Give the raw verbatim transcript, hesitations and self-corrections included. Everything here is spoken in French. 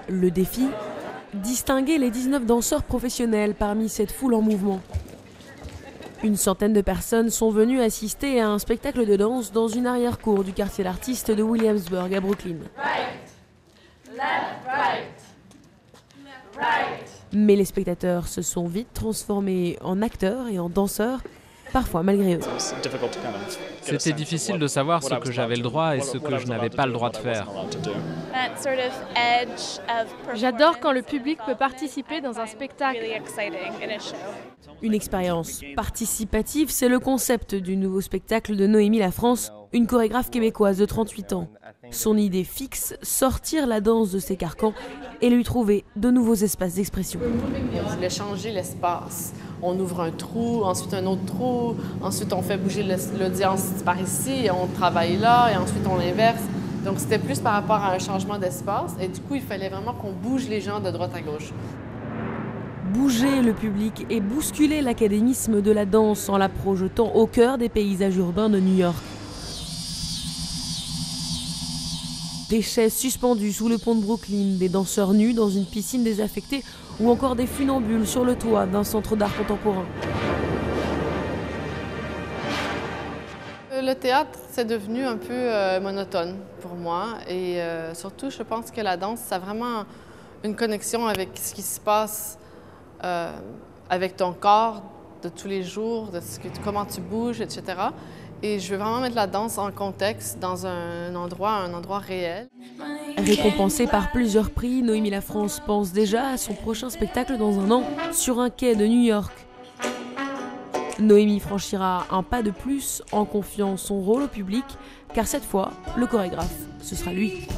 Le défi, distinguer les dix-neuf danseurs professionnels parmi cette foule en mouvement. Une centaine de personnes sont venues assister à un spectacle de danse dans une arrière-cour du quartier d'artistes de Williamsburg à Brooklyn. Right. Left, right. Right. Mais les spectateurs se sont vite transformés en acteurs et en danseurs, parfois malgré eux. C'était difficile de savoir ce que j'avais le droit et ce que je n'avais pas le droit de faire. J'adore quand le public peut participer dans un spectacle. Une expérience participative, c'est le concept du nouveau spectacle de Noémie La France, une chorégraphe québécoise de trente-huit ans. Son idée fixe, sortir la danse de ses carcans et lui trouver de nouveaux espaces d'expression. On voulait changer l'espace. On ouvre un trou, ensuite un autre trou, ensuite on fait bouger l'audience par ici, et on travaille là, et ensuite on l'inverse. Donc c'était plus par rapport à un changement d'espace, et du coup il fallait vraiment qu'on bouge les gens de droite à gauche. Bouger le public et bousculer l'académisme de la danse en la projetant au cœur des paysages urbains de New York. Des chaises suspendues sous le pont de Brooklyn, des danseurs nus dans une piscine désaffectée ou encore des funambules sur le toit d'un centre d'art contemporain. Le théâtre, c'est devenu un peu euh, monotone pour moi et euh, surtout, je pense que la danse, ça a vraiment une connexion avec ce qui se passe euh, avec ton corps de tous les jours, de ce que, comment tu bouges, et cetera. Et je veux vraiment mettre la danse en contexte dans un endroit, un endroit réel. Récompensée par plusieurs prix, Noémie La France pense déjà à son prochain spectacle dans un an sur un quai de New York. Noémie franchira un pas de plus en confiant son rôle au public, car cette fois, le chorégraphe, ce sera lui.